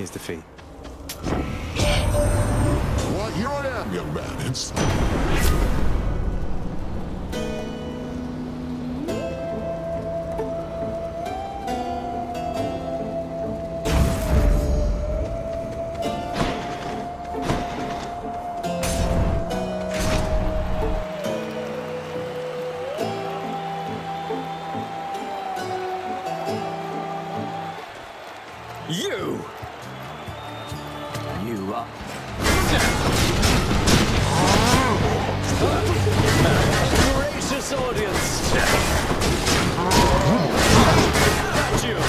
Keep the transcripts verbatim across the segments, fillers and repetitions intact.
Here's the fee. What? Here I am, young man. It's... You! You are... Gracious audience! Got you!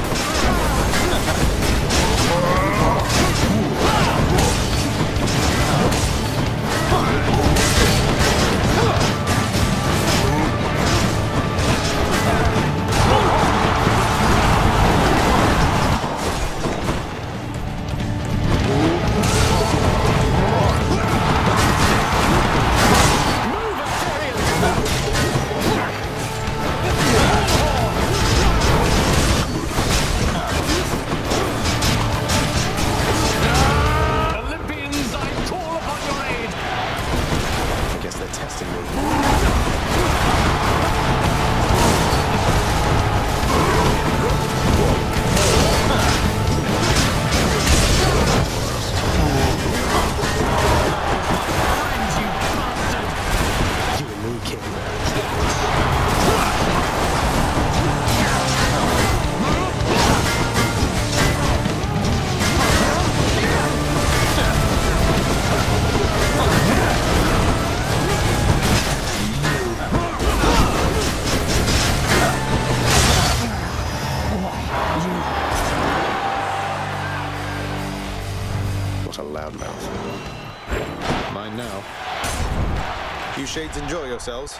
What a loudmouth. Mine now. You shades enjoy yourselves.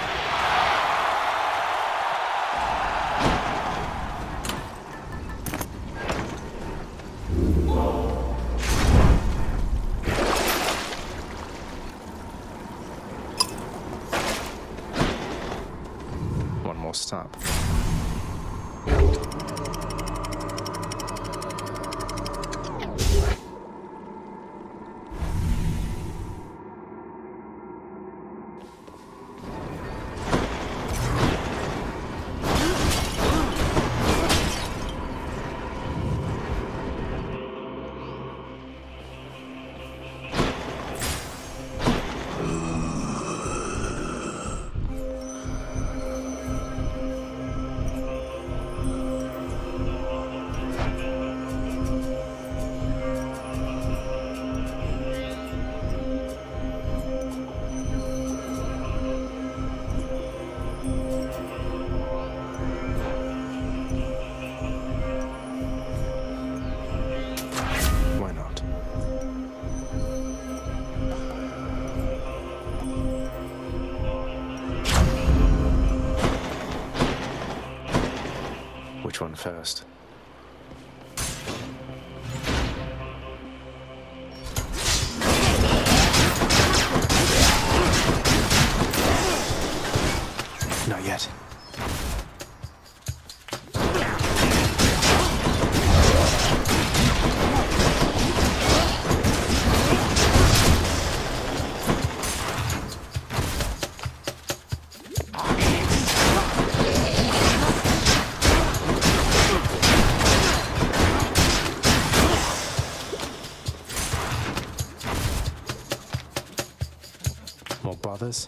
One more stop. Which one first? Not yet. More brothers?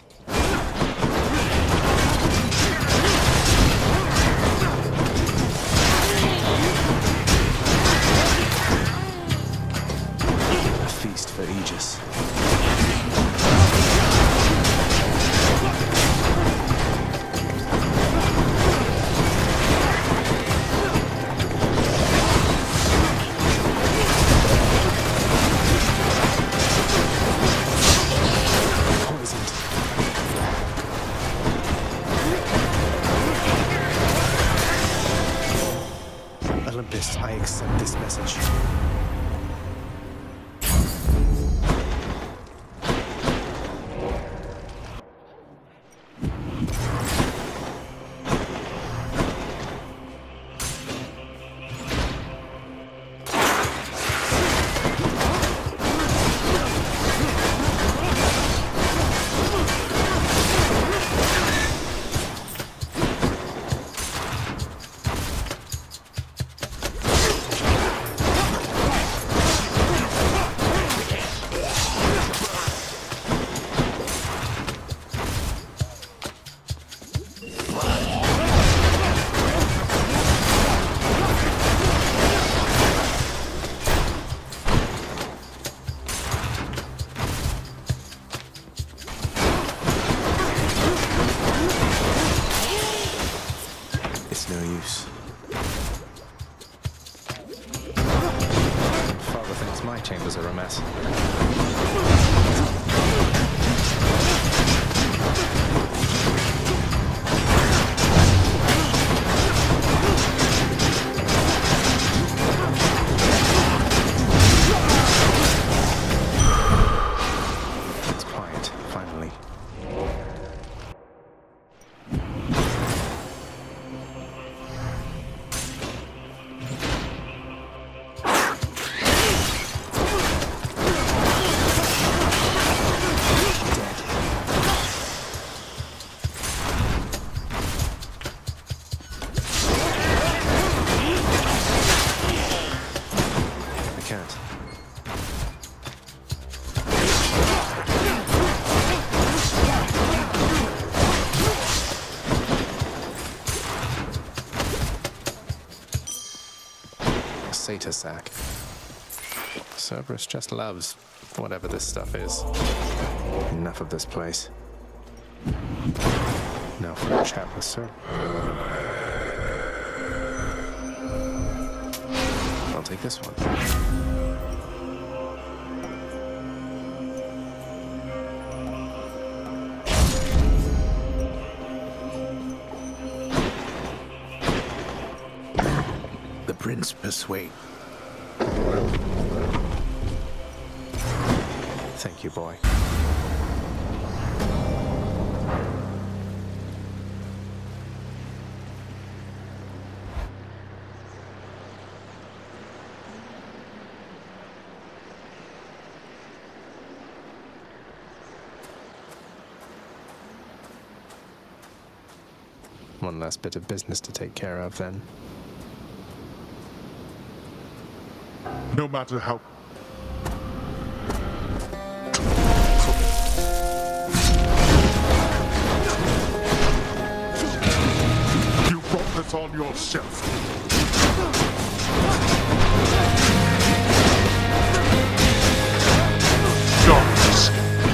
A feast for Aegis. Olympus, I accept this message. chambers are a mess. It's quiet, finally. Satyr sack. Cerberus just loves whatever this stuff is. Enough of this place. Now for a chat with Sir. I'll take this one. Prince persuade. Thank you, boy. One last bit of business to take care of, then. No matter how... You brought this on yourself. Darkness.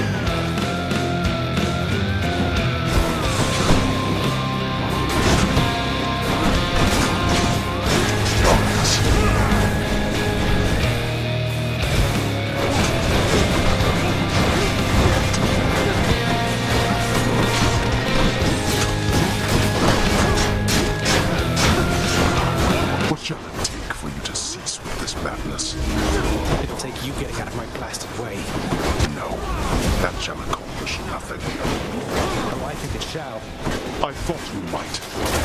What shall it take for you to cease with this madness? It'll take you getting out of my blasted way. No, that shall accomplish nothing. Oh, I think it shall. I thought you might.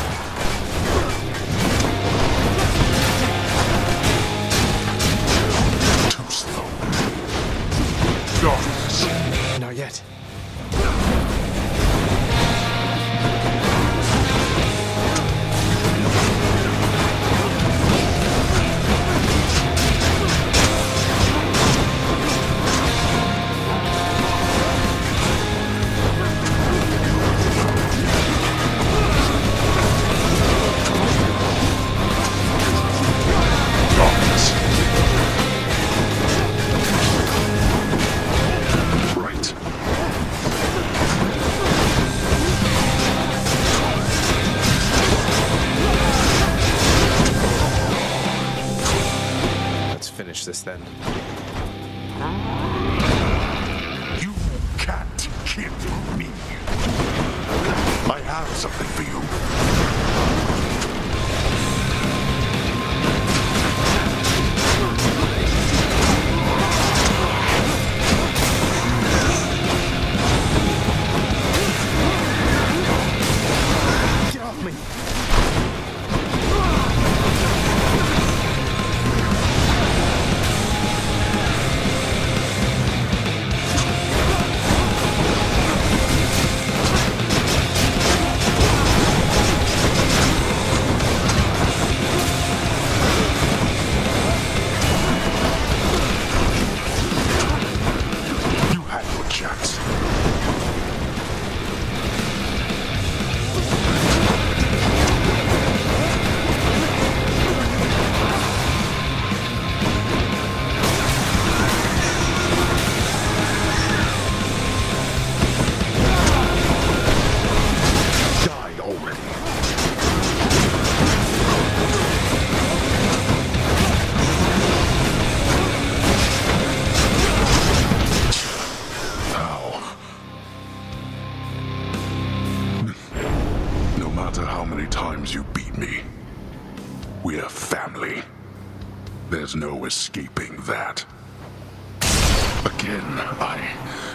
Too slow. Darkness. Not yet. Finish this then. You can't kill me. I have something for you. Get off me! There's no escaping that. Again, I